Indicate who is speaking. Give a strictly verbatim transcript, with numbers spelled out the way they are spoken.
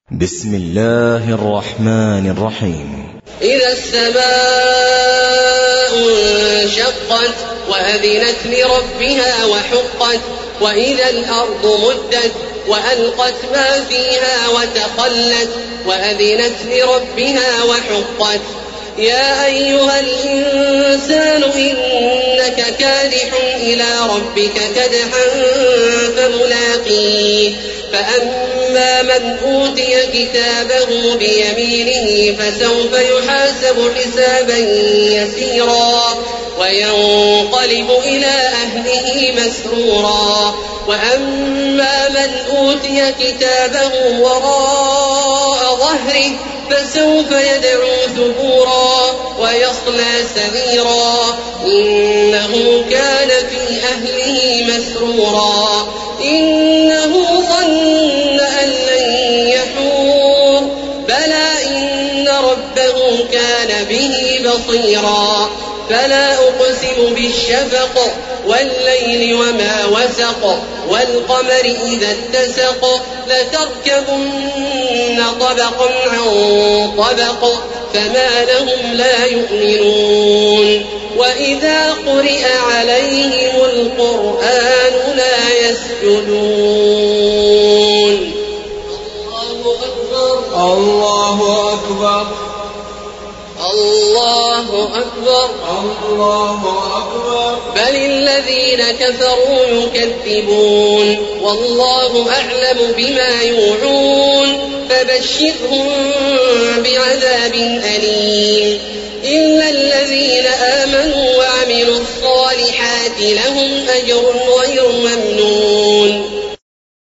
Speaker 1: بسم الله الرحمن الرحيم.
Speaker 2: إذا السماء انشقت وأذنت لربها وحقت وإذا الأرض مدت وألقت ما فيها وتخلت وأذنت لربها وحقت. يا أيها الإنسان إنك كادح إلى ربك كدحا فملاقيه. فأما من أوتي كتابه بيمينه فسوف يحاسب حسابا يسيرا وينقلب إلى أهله مسرورا. وأما من أوتي كتابه وراء ظهره فسوف يدعو ثبورا ويصلى سعيرا إنه كان في أهله مسرورا. إنه ظن أن لن يحور بلى إن ربه كان به بصيرا. فلا أقسم بالشفق والليل وما وسق والقمر إذا اتسق لتركبن طبقا عن طبق فما لهم لا يؤمنون. وإذا قرئ عليهم القرآن لا يسجدون. الله أكبر
Speaker 3: الله أكبر
Speaker 2: الله أكبر
Speaker 3: الله أكبر.
Speaker 2: بل الذين كفروا يكذبون والله أعلم بما يوعون فبشرهم بعذاب أليم. إلا الذين آمنوا وعملوا الصالحات لهم أجر غير ممنون